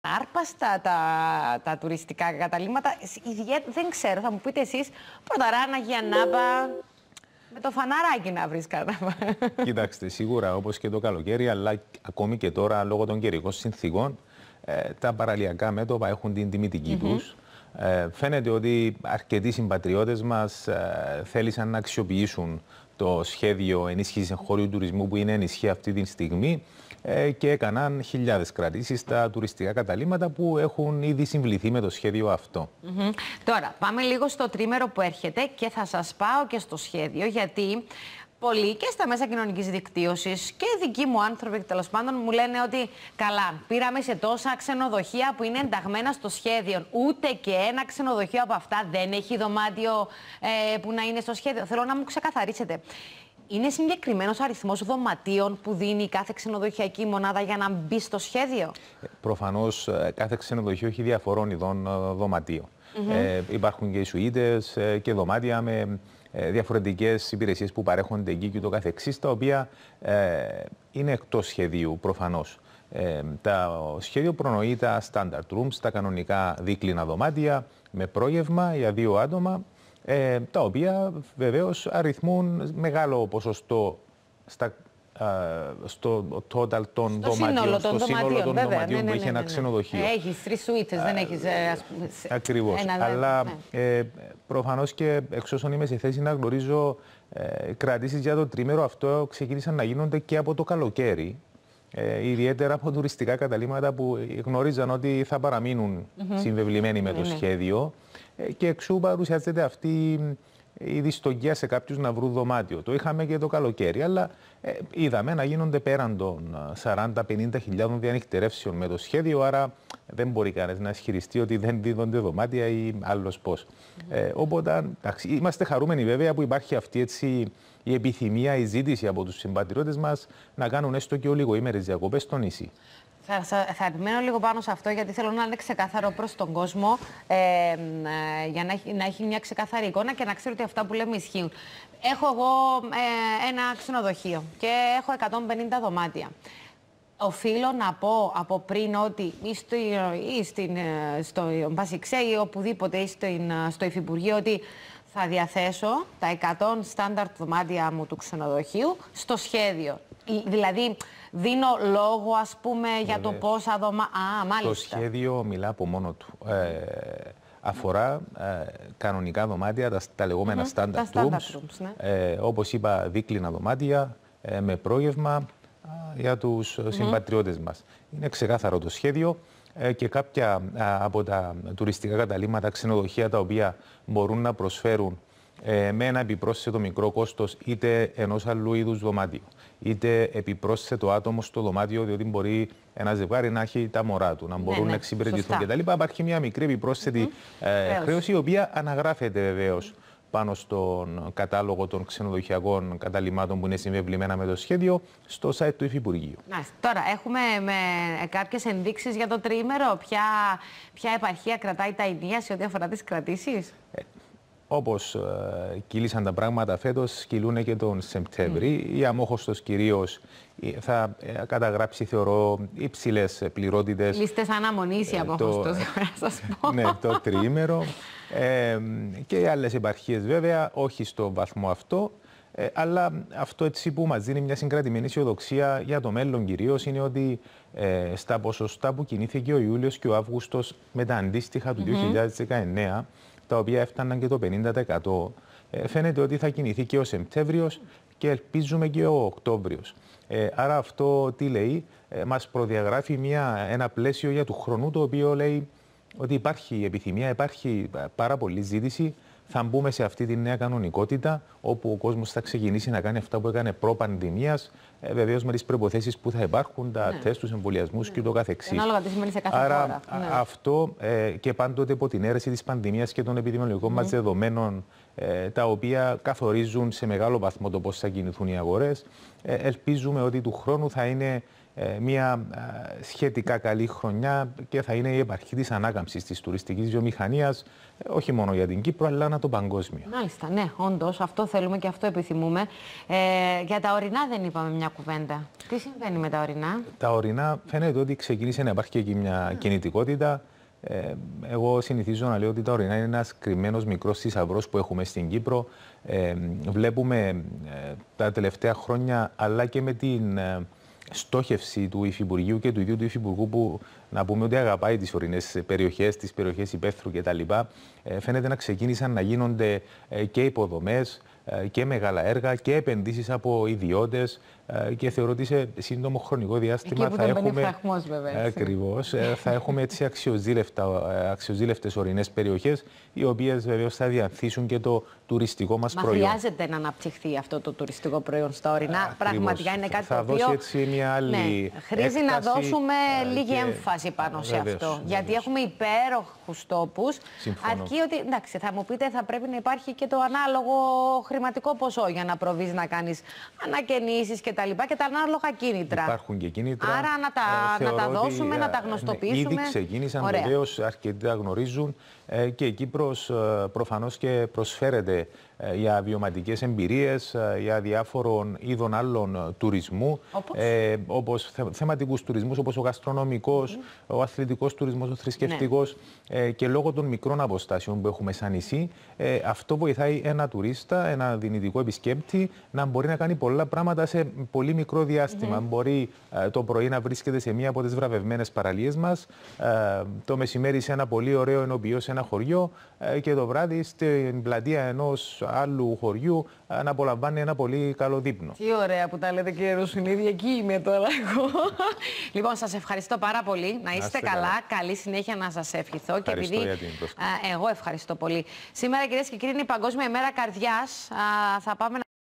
άρπαστα τα τουριστικά καταλήμματα. Δεν ξέρω, θα μου πείτε εσείς, Πορταράνα, Γιαννάπα, με το φαναράκι να βρεις κανένα. Κοιτάξτε, σίγουρα όπως και το καλοκαίρι, αλλά ακόμη και τώρα λόγω των καιρικών συνθήκων, τα παραλιακά μέτωπα έχουν την τιμητική τους. Φαίνεται ότι αρκετοί συμπατριώτες μας θέλησαν να αξιοποιήσουν το σχέδιο ενίσχυσης εγχώριου τουρισμού που είναι ενισχύει αυτή τη στιγμή και έκαναν χιλιάδες κρατήσεις στα τουριστικά καταλύματα που έχουν ήδη συμβληθεί με το σχέδιο αυτό. Τώρα, πάμε λίγο στο τρίμερο που έρχεται και θα σας πάω και στο σχέδιο, γιατί πολλοί και στα μέσα κοινωνικής δικτύωσης και δικοί μου άνθρωποι τέλος πάντων μου λένε ότι καλά, πήραμε σε τόσα ξενοδοχεία που είναι ενταγμένα στο σχέδιο. Ούτε και ένα ξενοδοχείο από αυτά δεν έχει δωμάτιο που να είναι στο σχέδιο. Θέλω να μου ξεκαθαρίσετε. Είναι συγκεκριμένος αριθμός δωματίων που δίνει κάθε ξενοδοχειακή μονάδα για να μπει στο σχέδιο? Προφανώς κάθε ξενοδοχείο έχει διαφορών ειδών δωματίων. Υπάρχουν και σουίτες και δωμάτια με διαφορετικές υπηρεσίες που παρέχονται εκεί και το καθεξής, τα οποία είναι εκτός σχεδίου προφανώς. Το σχέδιο προνοεί τα standard rooms, τα κανονικά δίκλινα δωμάτια με πρόγευμα για 2 άτομα, τα οποία βεβαίως αριθμούν μεγάλο ποσοστό στο total των δωματίων, στο σύνολο των δωματίων που έχει ένα ξενοδοχείο. Έχεις 3 σουίτες, δεν έχεις... Ακριβώς. Αλλά προφανώς και εξ όσων είμαι σε θέση να γνωρίζω, κρατήσεις για το τρίμερο αυτό ξεκίνησαν να γίνονται και από το καλοκαίρι. Ιδιαίτερα από τουριστικά καταλύματα που γνωρίζαν ότι θα παραμείνουν συμβεβλημένοι με το σχέδιο και εξού παρουσιάζεται αυτή η δυστοκία σε κάποιους να βρουν δωμάτιο. Το είχαμε και το καλοκαίρι, αλλά είδαμε να γίνονται πέραν των 40-50 χιλιάδων διανυκτερεύσεων με το σχέδιο, άρα δεν μπορεί κανείς να ισχυριστεί ότι δεν δίδονται δωμάτια ή άλλος πώς. Οπότε είμαστε χαρούμενοι βέβαια που υπάρχει αυτή έτσι η επιθυμία, η ζήτηση από τους συμπατριώτες μας να κάνουν έστω και ολιγοήμερες διακοπές στο νησί. Θα επιμένω λίγο πάνω σε αυτό, γιατί θέλω να είναι ξεκάθαρο προς τον κόσμο, για να έχει μια ξεκάθαρη εικόνα και να ξέρει ότι αυτά που λέμε ισχύουν. Έχω εγώ ένα ξενοδοχείο και έχω 150 δωμάτια. Οφείλω να πω από πριν ότι στο Μπασιξέ ή οπουδήποτε ή στο Υφυπουργείο ότι θα διαθέσω τα 100 στάνταρτ δωμάτια μου του ξενοδοχείου στο σχέδιο. Δηλαδή, δίνω λόγο, ας πούμε, για το πόσα δωμάτια... μάλιστα. Το σχέδιο μιλά από μόνο του. Αφορά κανονικά δωμάτια, τα λεγόμενα standard rooms, ναι. Όπως είπα, δίκλινα δωμάτια, με πρόγευμα για τους συμπατριώτες μας. Είναι ξεκάθαρο το σχέδιο και κάποια από τα τουριστικά καταλύματα, ξενοδοχεία, τα οποία μπορούν να προσφέρουν με ένα επιπρόσθετο μικρό κόστος είτε ενός άλλου είδους δωμάτιου, είτε επιπρόσθετο άτομο στο δωμάτιο, διότι μπορεί ένα ζευγάρι να έχει τα μωρά του, να μπορούν να εξυπηρετηθούν κτλ. Υπάρχει μια μικρή επιπρόσθετη χρέωση, η οποία αναγράφεται βεβαίως πάνω στον κατάλογο των ξενοδοχειακών καταλυμάτων που είναι συμβεβλημένα με το σχέδιο στο site του Υφυπουργείου. Τώρα, έχουμε κάποιες ενδείξεις για το τριήμερο. Ποια επαρχία κρατάει τα ενία σε ό,τι αφορά τις κρατήσεις? Όπως κύλησαν τα πράγματα φέτος, κυλούν και τον Σεπτέμβρη. Η Αμόχωστος κυρίως θα καταγράψει, θεωρώ, υψηλές πληρότητες. Λίστες αναμονής η Αμόχωστος, να σας πω. Ναι, το τριήμερο. Και οι άλλες επαρχίες βέβαια, όχι στο βαθμό αυτό. Αλλά αυτό έτσι που μας δίνει μια συγκρατημένη αισιοδοξία για το μέλλον κυρίως είναι ότι στα ποσοστά που κινήθηκε ο Ιούλιος και ο Αύγουστος με τα αντίστοιχα του 2019, τα οποία έφταναν και το 50%, φαίνεται ότι θα κινηθεί και ο Σεπτέμβριος και ελπίζουμε και ο Οκτώβριος. Άρα αυτό τι λέει? Μας προδιαγράφει ένα πλαίσιο για του χρόνου, το οποίο λέει ότι υπάρχει επιθυμία, υπάρχει πάρα πολλή ζήτηση. Θα μπούμε σε αυτή τη νέα κανονικότητα, όπου ο κόσμος θα ξεκινήσει να κάνει αυτά που έκανε προ-πανδημίας, βεβαίως με τις προϋποθέσεις που θα υπάρχουν, τα τεστ, τους εμβολιασμούς και το καθεξής. Ανάλογα τι σημαίνει σε κάθε χώρα. Αυτό και πάντοτε υπό την αίρεση της πανδημίας και των επιδημιολογικών μας δεδομένων, τα οποία καθορίζουν σε μεγάλο βαθμό το πώς θα κινηθούν οι αγορές, ελπίζουμε ότι του χρόνου θα είναι μια σχετικά καλή χρονιά και θα είναι η επαρχή της ανάκαμψης της τουριστικής βιομηχανίας, όχι μόνο για την Κύπρο, αλλά ανά το παγκόσμιο. Μάλιστα, ναι, όντως, αυτό θέλουμε και αυτό επιθυμούμε. Για τα ορεινά δεν είπαμε μια κουβέντα. Τι συμβαίνει με τα ορεινά? Τα ορεινά φαίνεται ότι ξεκίνησε να υπάρχει εκεί μια κινητικότητα. Εγώ συνηθίζω να λέω ότι τα ορεινά είναι ένας κρυμμένος μικρός θησαυρός που έχουμε στην Κύπρο. Βλέπουμε τα τελευταία χρόνια, αλλά και με την στόχευση του Υφυπουργείου και του ίδιου του Υφυπουργού, που να πούμε ότι αγαπάει τις ορεινές περιοχές, τις περιοχές υπαίθρου κτλ. Φαίνεται να ξεκίνησαν να γίνονται και υποδομές και μεγάλα έργα και επενδύσεις από ιδιώτες και θεωρώ ότι σε σύντομο χρονικό διάστημα θα έχουμε, ακριβώς, θα έχουμε έτσι αξιοζήλευτες ορεινές περιοχές, οι οποίες βεβαίως θα διανθίσουν και το τουριστικό μας προϊόν. Χρειάζεται να αναπτυχθεί αυτό το τουριστικό προϊόν στα ορεινά. Πραγματικά είναι κάτι θα το οποίο δώσει έτσι μια άλλη χρήζει έκταση, να δώσουμε λίγη έμφαση πάνω σε αυτό. Γιατί έχουμε υπέροχους τόπους. Αρκεί ότι, εντάξει, θα μου πείτε, θα πρέπει να υπάρχει και το ανάλογο χρηματικό ποσό για να προβείς να κάνεις ανακαινήσεις κτλ. Και τα ανάλογα κίνητρα. Υπάρχουν και κίνητρα. Άρα να τα δώσουμε, να τα γνωστοποιήσουμε. Ήδη ξεκίνησαν, βεβαίως, αρκετοί τα γνωρίζουν και η Κύπρος προφανώς και προσφέρεται για βιωματικές εμπειρίες, για διάφορων είδων άλλων τουρισμού, όπως θεματικούς τουρισμούς, όπως ο γαστρονομικός, ο αθλητικός τουρισμός, ο θρησκευτικός, και λόγω των μικρών αποστάσεων που έχουμε σαν νησί, αυτό βοηθάει ένα τουρίστα, ένα δυνητικό επισκέπτη, να μπορεί να κάνει πολλά πράγματα σε πολύ μικρό διάστημα. Μπορεί το πρωί να βρίσκεται σε μία από τις βραβευμένες παραλίες μας, το μεσημέρι σε ένα πολύ ωραίο ενοποιείο σε ένα χωριό και το βράδυ στην πλατεία ενός άλλου χωριού να απολαμβάνει ένα πολύ καλό δείπνο. Τι ωραία που τα λέτε, κύριε Ρουσουνίδη, εκεί είμαι τώρα εγώ. Λοιπόν, σας ευχαριστώ πάρα πολύ. Να είστε καλά. Καλή συνέχεια να σας ευχηθώ. Ευχαριστώ και επειδή για την πρόσκληση. εγώ ευχαριστώ πολύ. Σήμερα, κυρίες και κύριοι, είναι η Παγκόσμια ημέρα καρδιάς. Θα πάμε